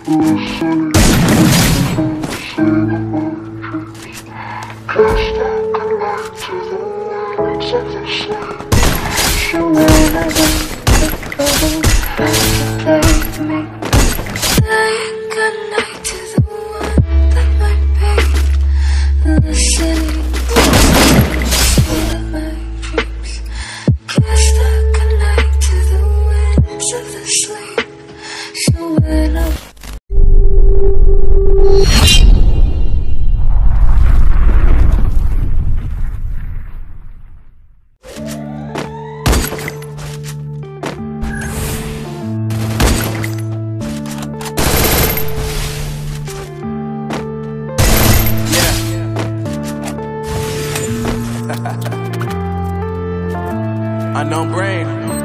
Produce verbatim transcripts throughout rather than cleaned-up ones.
Unknown Brain,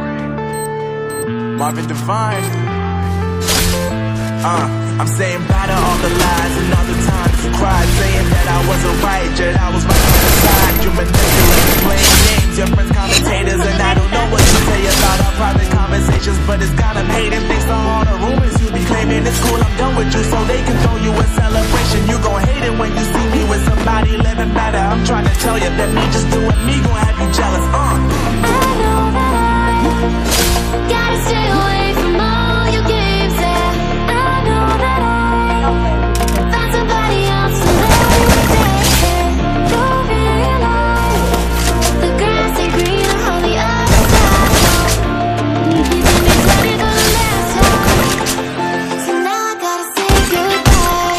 Marvin Devine. Uh, I'm saying bye to all the lies and all the times you cried, saying that I wasn't right, yet I was right on the side. You manipulating, playing games, your friends commentators, and I don't know what you say about our private conversations, but it's got them hating thanks to all the rumors you be claiming. It's cool, I'm done with you, so they can throw you a celebration. You gon' hate it when you see me with somebody living better. I'm trying to tell you that me just doing me gon' have you jealous. Uh. Gotta stay away from all your games, yeah. I know that I found somebody else to love you. You'll realize the grass ain't greener on the other side. You did me dirty for the last time, so now I gotta say goodbye.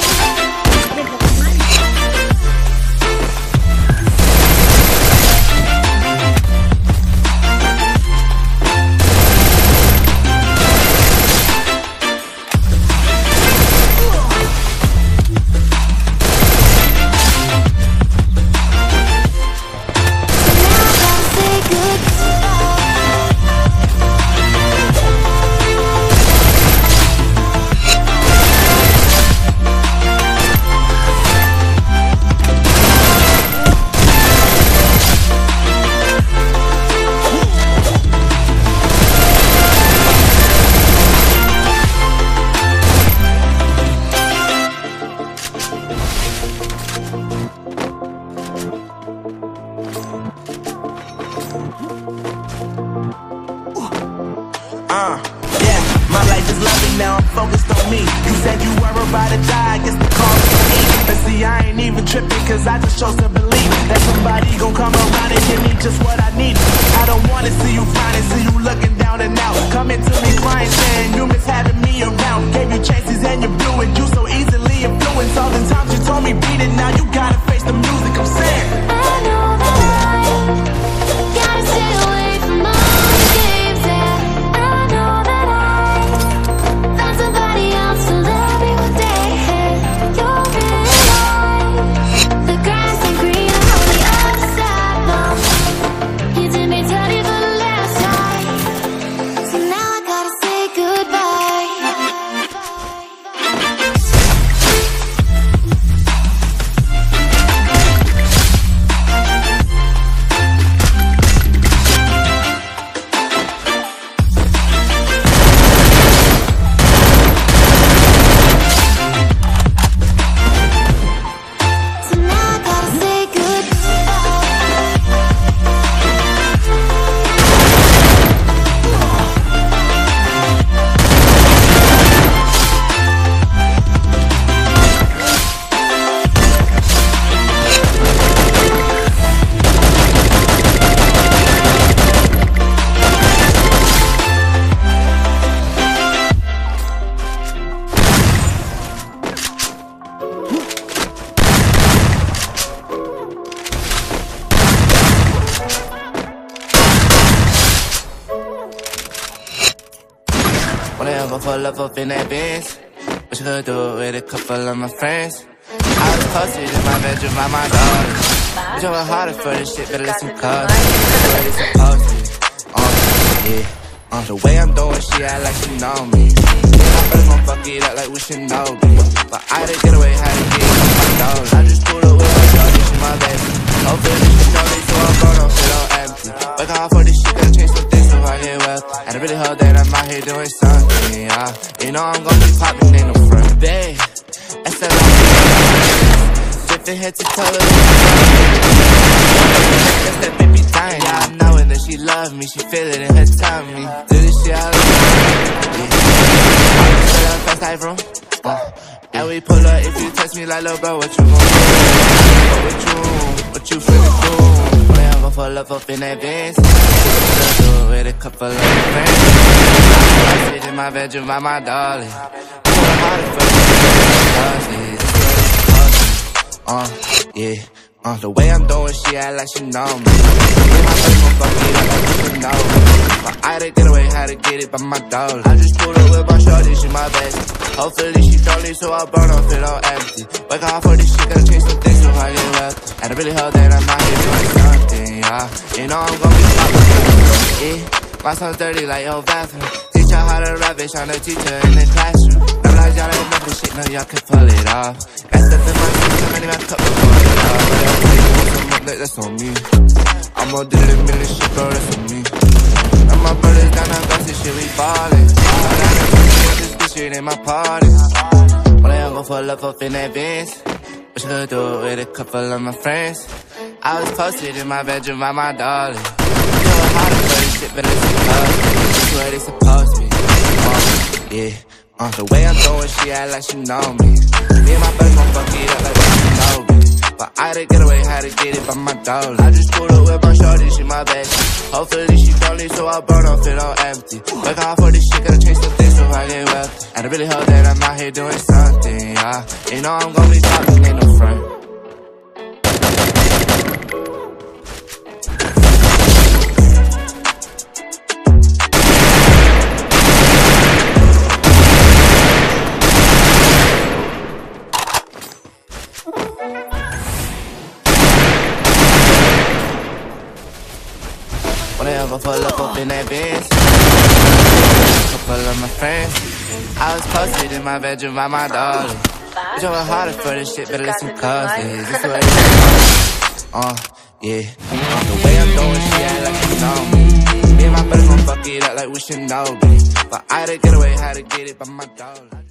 Uh, yeah, my life is lovely now, I'm focused on me. You said you were about to die, I guess the call is for me. But see, I ain't even tripping, cause I just chose to believe that somebody gon' come around and give me just what I need. I don't wanna see you frowning, see you looking down and out. Coming to me crying, saying you miss having me around. Gave you chances and you blew it, you so easily influenced. All the times you told me beat it, now you gotta face the music, I'm saying I know that I gotta stay away from all the games, yeah. I know that I found somebody else to love me one day. You'll realize the grass ain't greener on the other side, no. You did me dirty for the last time, so now I gotta say goodbye. So now I gotta say goodbye. Wanna ever fall up in that Benz? What you could do with a couple of my friends? I was posted in my bedroom by my daughter. But you work harder for this shit, better listen cause that's the way it's supposed to. Uh, yeah, uh, the way I'm doing shit, I like she know me. I first gon' fuck it up like we should know me. But I had to get away, had to get on my dollars. I just pulled up with my shorty, she my baby. Hopefully she know me, so I'm gonna feel all empty. Work hard for this shit, gotta change some things so I get wealthy. And And I really hope that I'm out here doing something, yeah. You know I'm gonna be popping, ain't no front, babe. S L O, shifting head to toe. That's that baby dying, yeah, I know it, that she love me, she feel it in her tummy. Do this shit all over, yeah. I just feel up fast life room, uh. And we pull up, if you touch me like lil' bro, what you gon' do? What you, what you finna do? Play, I'm gon' pull up up in that Benz. Do with a couple of friends. I sit in my bedroom by my darling. Pull harder for the uh, yeah. Uh, the way I'm doing, she act like she know me. Me and my first gon' fuck it up like she know me. But I had to get away, had to get it by my dollar. I just pulled up with my shorty, she my best. Hopefully she don't leave, so I burn off it on empty. Wake up for this shit, gotta change some things so I get wealthy. And I really hope that I'm out here doing something, yeah. You know I'm gonna be poppin', yeah. My son's dirty like your bathroom. Teach y'all how to rap, bitch, I'm the teacher in the classroom. I'm like y'all ain't never shit, no y'all can pull it off. Got stuff in my system, and in my cup, I'm pull it off. But don't take it some up, that's on me. I'm gonna do the million shit, bro, that's on me. And my brothers down the bus, this shit, we ballin'. Shit in my party. Well, I go for love up in that Benz. What you gonna do with a couple of my friends? I was posted in my bedroom by my darling. You know harder for this shit, but it's supposed to. This where they supposed to be. Uh, yeah. Uh, the way I'm doing, she act like she know me. Me and my buddies gon' fuck it up like she know me. But I had to get away, had to get it by my dollar. I just pulled up with my shorty, she my best. Hopefully she don't leave, so I burn off it on empty. Work hard for this shit, gotta change some things so I get wealthy. And I really hope that I'm out here doing something, yeah. You know I'm gonna be talking, ain't no front. When I ever pull up up in that Benz, couple of my friends. I was posted in my bedroom by my darling. Bitch, I work harder for this shit, better listen closely. This way, uh, yeah. Uh, the way I'm doing, she act like she know me. Me and my brothers gon' fuck it up like we should know me. But I had to get away, had to get it by my dollar.